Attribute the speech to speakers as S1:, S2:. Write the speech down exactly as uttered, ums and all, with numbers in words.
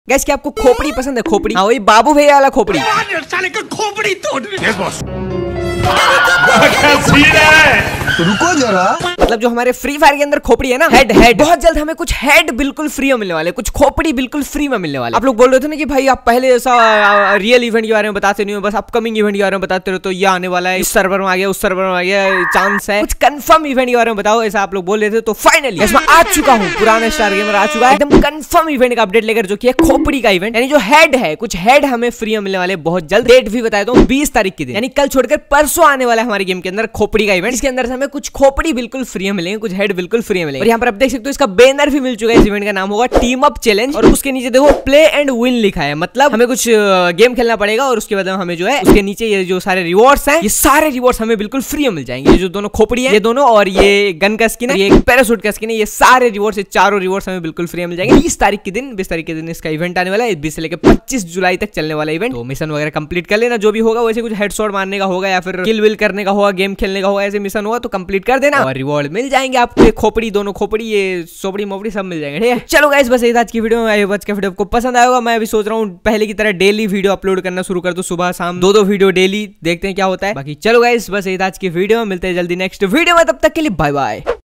S1: Gas क्या आपको खोपड़ी पसंद है? खोपड़ी, हाँ वही बाबू भैया वाला खोपड़ी।
S2: साले का खोपड़ी तोड़। Yes boss.
S3: तो रुको जरा,
S1: मतलब जो हमारे फ्री फायर के अंदर खोपड़ी है ना, हेड हेड बहुत जल्द हमें कुछ हेड बिल्कुल फ्री में मिलने वाले, कुछ खोपड़ी बिल्कुल फ्री में मिलने वाले। आप लोग बोल रहे थे ना कि भाई आप पहले ऐसा रियल इवेंट के बारे में बताते नहीं हो, बस अपकमिंग इवेंट के बारे में बताते रहो, तो ये आने वाला है, इस सर्वर में आ गया, उस सर्वर में आ गया, चांस है, कुछ कंफर्म इवेंट के बारे में बताओ, ऐसा आप लोग बोल रहे थे। तो फाइनली मैं आ चुका हूँ, पुराना स्टार गेमर आ चुका है एकदम कंफर्म इवेंट का अपडेट लेकर, जो कि है खोपड़ी का इवेंट, यानी जो हेड है, कुछ हेड हमें फ्री में मिलने वाले बहुत जल्द। डेट भी बताया तो बीस तारीख के दिन, यानी कल छोड़कर परसों आने वाला है हमारे गेम के अंदर खोपड़ी का इवेंट। इसके अंदर से हमें कुछ खोपड़ी बिल्कुल फ्री में मिलेंगे, कुछ हेड बिल्कुल फ्री में मिलेंगे। और यहाँ पर आप देख सकते हो इसका बैनर भी मिल चुका है। इस इवेंट का नाम होगा टीम अप चैलेंज, और उसके नीचे देखो प्ले एंड विन लिखा है, मतलब हमें कुछ गेम खेलना पड़ेगा और उसके बाद हमें जो है उसके नीचे ये जो सारे रिवॉर्ड्स हैं, ये सारे रिवॉर्ड्स हमें बिल्कुल फ्री में मिल जाएंगे। ये जो दोनों खोपड़ी है, ये दोनों, और ये गन का स्किन है, ये पैराशूट का स्किन है, ये सारे रिवॉर्ड्स, ये चारों रिवॉर्ड्स हमें बिल्कुल फ्री में मिल जाएंगे। बीस तारीख के दिन बीस तारीख के दिन इसका इवेंट आने वाला है। बीस से लेकर पच्चीस जुलाई तक चलने वाला इवेंट। तो मिशन वगैरह कंप्लीट कर लेना, जो भी होगा वैसे कुछ हेडशॉट मारने का होगा या फिर किल विल करने का होगा, गेम खेलने का होगा, ऐसे मिशन होगा तो कंप्लीट कर देना और रिवॉर्ड मिल जाएंगे आपको। खोपड़ी, दोनों खोपड़ी, ये सोपड़ी मोपड़ी सब मिल जाएंगे। ठीक है, चलो गाइस बस यही था आज की वीडियो में। आई होप आज का वीडियो आपको पसंद आएगा। मैं अभी सोच रहा हूँ पहले की तरह डेली वीडियो अपलोड करना शुरू कर दूं, सुबह शाम दो दो वीडियो डेली, देखते हैं क्या होता है। बाकी चलो गाइस बस यही था आज की वीडियो में, मिलते हैं जल्दी नेक्स्ट वीडियो में, तब तक के लिए बाय बाय।